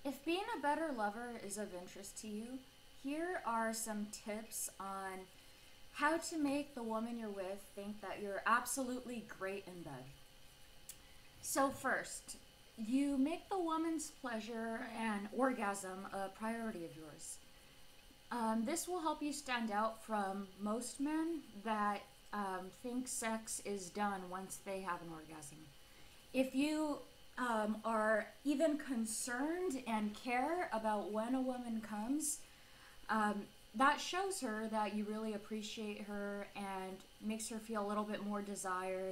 If being a better lover is of interest to you, here are some tips on how to make the woman you're with think that you're absolutely great in bed. So, first, you make the woman's pleasure and orgasm a priority of yours. This will help you stand out from most men that think sex is done once they have an orgasm. If you are even concerned and care about when a woman comes, that shows her that you really appreciate her and makes her feel a little bit more desired.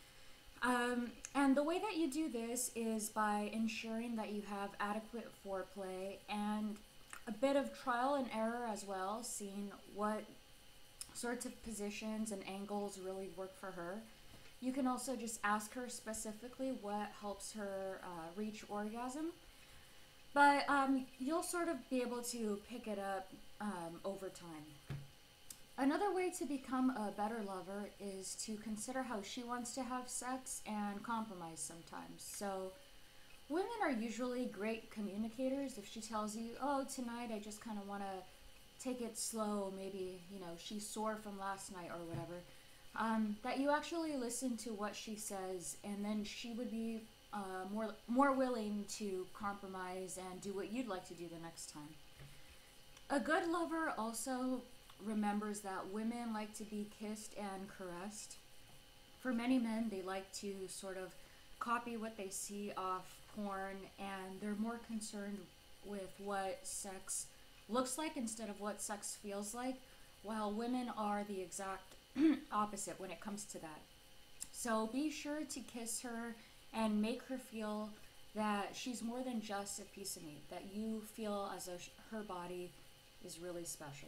And the way that you do this is by ensuring that you have adequate foreplay and a bit of trial and error as well, seeing what sorts of positions and angles really work for her. You can also just ask her specifically what helps her reach orgasm, but you'll sort of be able to pick it up over time. Another way to become a better lover is to consider how she wants to have sex and compromise sometimes. So, women are usually great communicators. If she tells you, oh, tonight I just kind of want to take it slow, maybe, she's sore from last night or whatever, that you actually listen to what she says, and then she would be more willing to compromise and do what you'd like to do the next time. A good lover also remembers that women like to be kissed and caressed. For many men, they like to sort of copy what they see off porn, and they're more concerned with what sex looks like instead of what sex feels like, while women are the exact opposite when it comes to that. So be sure to kiss her and make her feel that she's more than just a piece of meat, that you feel as though her body is really special.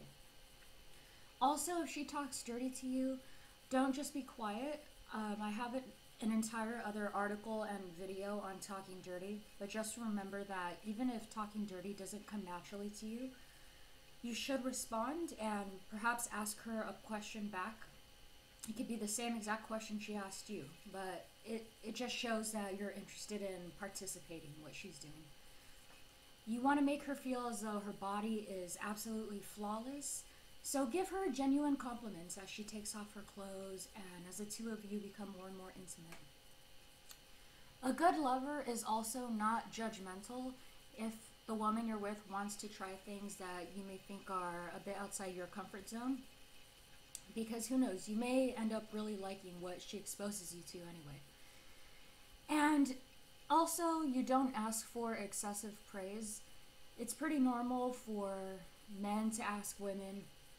Also, if she talks dirty to you, don't just be quiet. I have an entire other article and video on talking dirty, but just remember that even if talking dirty doesn't come naturally to you, you should respond and perhaps ask her a question back. It could be the same exact question she asked you, but it just shows that you're interested in participating in what she's doing. You want to make her feel as though her body is absolutely flawless, so give her genuine compliments as she takes off her clothes and as the two of you become more and more intimate. A good lover is also not judgmental if the woman you're with wants to try things that you may think are a bit outside your comfort zone, because who knows, you may end up really liking what she exposes you to anyway. And also, you don't ask for excessive praise. It's pretty normal for men to ask women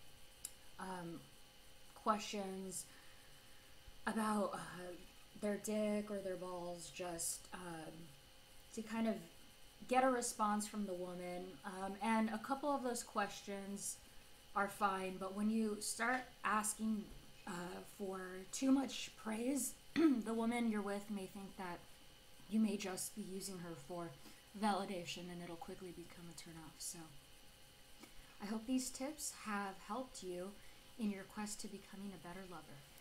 questions about their dick or their balls, just to kind of get a response from the woman. And a couple of those questions are fine, but when you start asking for too much praise, the woman you're with may think that you may just be using her for validation, and it'll quickly become a turnoff. So I hope these tips have helped you in your quest to becoming a better lover.